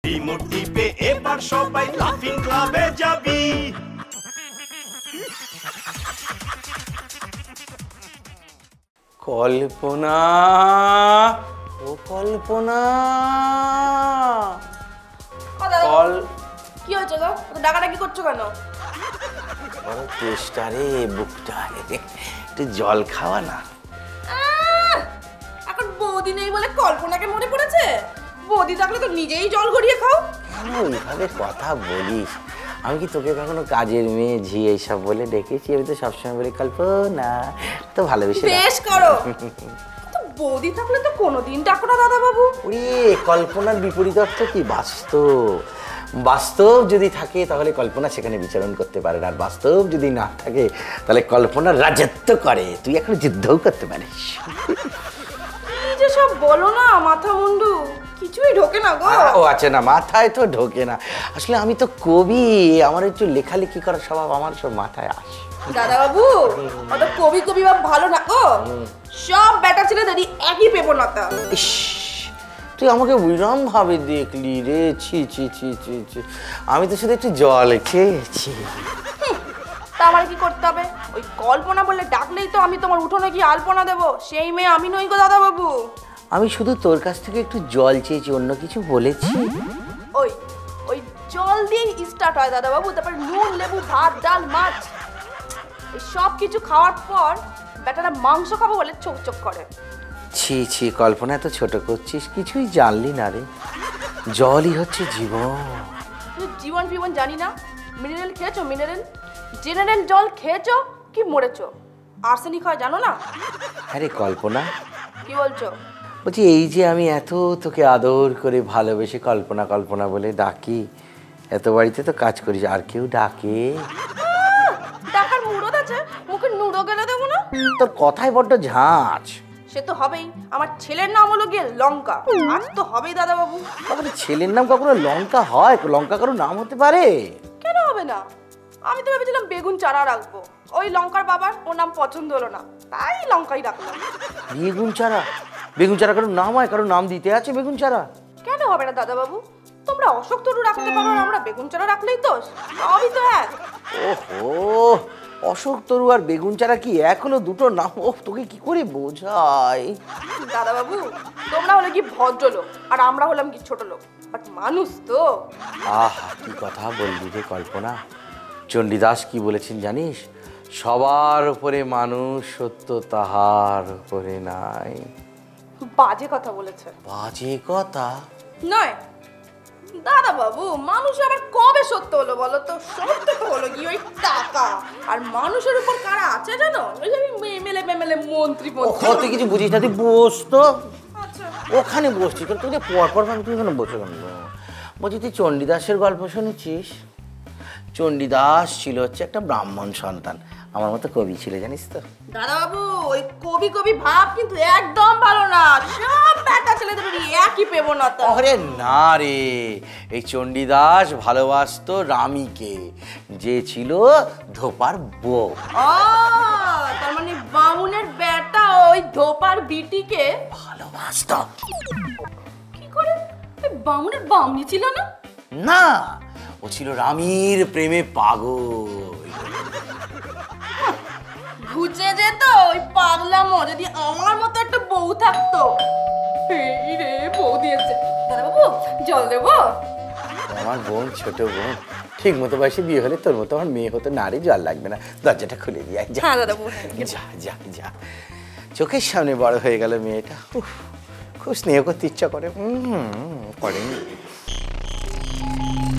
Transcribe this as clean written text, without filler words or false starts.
Remote টিপে এবার সবাই লাফিং ক্লাবে যাবি। কল্পনা, ও কল্পনা, কি হয়েছে গো? ডাকাডাকি করছো কেন? বড় চেষ্টা রে বুকটা, একটু জল খাওয়া না। এখন বৌদি নেই বলে কল্পনাকে মনে পড়েছে? বৌদি থাকলে তো নিজেই জল গড়িয়ে খাও। কেন এইভাবে কথা বলিস? আমি কি তোকে কখনো কাজের মেয়ে ঝি এইসব বলে ডেকেছি? আমি তো সবসময় বলি কল্পনা, তো ভালোবেসে। বেশ করো। বৌদি থাকলে তো কোনোদিন ডাকো না দাদা বাবু। ওরে কল্পনার বিপরীত অর্থ কি? বাস্তব। বাস্তব যদি থাকে তাহলে কল্পনা সেখানে বিচরণ করতে পারে, আর বাস্তব যদি না থাকে তাহলে কল্পনা রাজত্ব করে। তুই এখন যুদ্ধও করতে পারিস। কি যে সব বলো না, মাথা মুন্ডু কিছুই ঢোকে না গো। ও আচ্ছা, না মাথায় তো ঢোকে না। আসলে আমি তো কবি, আমার একটু লেখালেখি করার স্বভাব, আমার সব মাথায় আসে। দাদা বাবু অত কবি কবি ভাব ভালো না গো। সব বেটা ছেলেদেরই একই পেপনাতা। ইস, তুই আমাকে বিরাম ভাবে দেখলি রে। ছি ছি ছি ছি ছি, আমি তো শুধু একটু জল খেয়েছি। তা আমার কি করতে হবে? ওই কল্পনা বলে ডাকলেই তো আমি তোমার উঠোনে গিয়ে আলপনা দেবো? সেই মেয়ে আমি নই গো দাদা বাবু। আমি শুধু তোর কাছ থেকে একটু জল চেয়েছি, অন্য কিছু বলেছি? ওই ওই জল দিয়ে স্টার্ট হয় দাদা বাবু, তারপর নুন লেবু ভাত ডাল মাছ এই সব কিছু খাওয়ার পর বেটারা মাংস খাবো বলে চোখ চোখ করে। ছি ছি, কল্পনা এত ছোট করছিস, কিছুই জানলি না রে। জলই হচ্ছে জীবন। জীবন ফিবন জানি না। মিনারেল খেয়েছো? মিনারেল জেনারেল জল খেয়েছো কি মরেছো? আর্সেনিক হয় জানো না? আরে কল্পনা, কি বলছো? বলছি এই যে আমি এত তোকে আদর করে ভালোবেসে কল্পনা কল্পনা বলে ডাকি, এত বাড়িতে তো কাজ করিস, আর কেউ ডাকে? ডাকার মুরদ আছে, মুখে নুড়ো গেলে দেবো না? তোর কথাই বড্ড ঝাঁঝ। সে তো হবেই। আমার ছেলের নাম হলো গিয়ে লঙ্কা, আজ তো হবেই দাদা বাবু। তাহলে ছেলের নাম কখনো লঙ্কা হয়? লঙ্কা কারো নাম হতে পারে? কেন হবে না? আমি তো ভেবেছিলাম বেগুন চারা রাখবো। ওই লঙ্কার বাবার ওর নাম পছন্দ হলো না, তাই লঙ্কাই রাখলাম। বেগুন চারা? বেগুন চারা কারোর নাম হয়? কারোর নাম দিতে আছে বেগুন চারা? কেন হবে না দাদা বাবু? তোমরা অশোক তরু রাখতে পারো আর আমরা বেগুন চারা রাখলেই তো সবই তো এক। ওহো, অশোক তরু আর বেগুন চারা কি এক হলো? দুটো নাম? ও তোকে কি করে বোঝাই? দাদা বাবু তোমরা হলে কি ভদ্রলোক আর আমরা হলাম কি ছোট লোক, বাট মানুষ তো। আহা, কি কথা বললি রে কল্পনা। চণ্ডীদাস কি বলেছেন জানিস? সবার উপরে মানুষ, সত্য তাহার উপরে নাই। বাজে কথা বলেছে। বাজে কথা নয় দাদা বাবু, মানুষ আবার কবে সত্য হলো বলো তো? সত্য তো হলো কি ওই টাকা, আর মানুষের উপর কারা আছে জানো? ওই যে এমএলএ মেমএলএ মন্ত্রী মন্ত্রী। তুই কিছু বুঝিস না, তুই বস তো। আচ্ছা ওখানে বসছিস তুই যে পর ভাবে, তুই এখানে বসে কেন? বলছি তুই চণ্ডীদাসের গল্প শুনেছিস? চণ্ডীদাস ছিল হচ্ছে একটা ব্রাহ্মণ সন্তান, আমার মতো কবি ছিল, জানিস তো? দাদা বাবু ওই কবি কবি ভাব কিন্তু একদম ভালো না। সব বেটা ছেলেদের একই পেবনাতা। আরে না রে, এই চণ্ডীদাস ভালোবাসতো রামীকে, যে ছিল ধোপার বউ। তার মানে বামুনের বেটা ওই ধোপার বিটিকে ভালোবাসতো। কি করে? ওই বামুনের বামনি ছিল না? না, ও ছিল রামীর প্রেমে পাগল। ঘুচে যেত ওই পাগলামো যদি আমার মতো একটা বউ থাকতো। এই রে বউ দিয়েছে। দাদা বাবু জল দেবো? আমার বোন, ছোট বোন, ঠিক মতো বয়সে বিয়ে হলে তোর মতো আমার মেয়ে হতো না রে, জল লাগবে না, দরজাটা খুলে দিয়ে যা। হ্যাঁ দাদা বাবু, যা যা যা। চোখের সামনে বড় হয়ে গেল মেয়েটা, খুব স্নেহ করতে ইচ্ছা করে, করেনি।